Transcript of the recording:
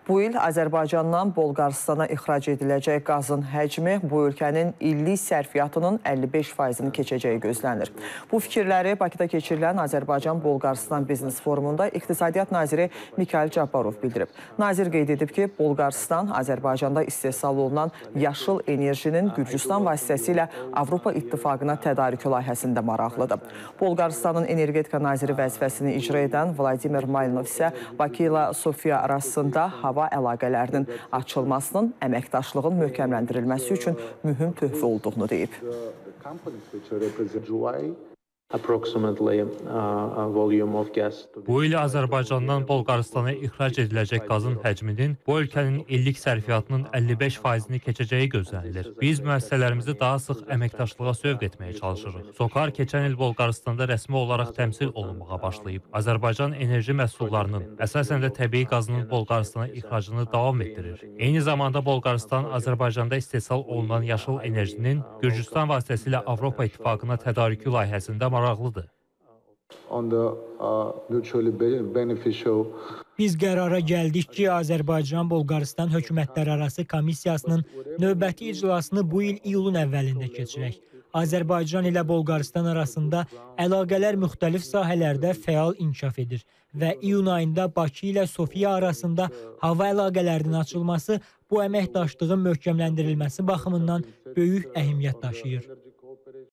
Bu il Azərbaycandan Bolqarıstana ixrac ediləcək qazın həcmi bu ölkənin illik sərfiyyatının 55%-ni keçəcəyi gözlənilir. Bu fikirləri Bakıda keçirilən Azərbaycan-Bolqarıstan biznes forumunda İqtisadiyyat naziri Mikhail Cabbarov bildirib. Nazir qeyd edib ki, Bolqarıstan Azərbaycanda istehsal olunan yaşıl enerjinin Gürcüstan vasitəsilə Avropa İttifaqına tədarükü layihəsində maraqlıdır. Bolqarıstanın energetika naziri vəzifəsini icra edən Vladimir Malinov isə Bakı ilə Sofiya arasında hava əlaqələrinin açılmasının əməkdaşlığın möhkəmləndirilməsi üçün mühüm töhfə olduğunu deyib. Bu il Azərbaycandan Bolqarıstana ixrac ediləcək qazın həcminin bu ölkənin illik sərfiyyatının 55%-ni keçəcəyi gözlənilir. Biz müəssisələrimizi daha sıx əməkdaşlığa sövq etməyə çalışırıq. SOCAR keçən il Bolqarıstanda rəsmi olaraq təmsil olunmağa başlayıb. Azərbaycan enerji məhsullarının, əsasən də təbii qazının Bolqarıstana ixracını davam etdirir. Eyni zamanda Bolqarıstan Azərbaycanda istehsal olunan yaşıl enerjinin Gürcüstan vasitəsilə Avropa İttifaqına tədarükü layihəsində maraqlıdır. Biz qərara gəldik ki, Azərbaycan-Bolqarıstan hökumətlərarası komissiyasının növbəti iclasını bu il iyulun əvvəlində keçirək. Azərbaycan ilə Bolqarıstan arasında əlaqələr müxtəlif sahələrdə fəal inkişaf edir və iyun ayında Bakı ilə Sofiya arasında hava əlaqələrinin açılması bu əməkdaşlığın möhkəmləndirilməsi baxımından böyük əhəmiyyət daşıyır.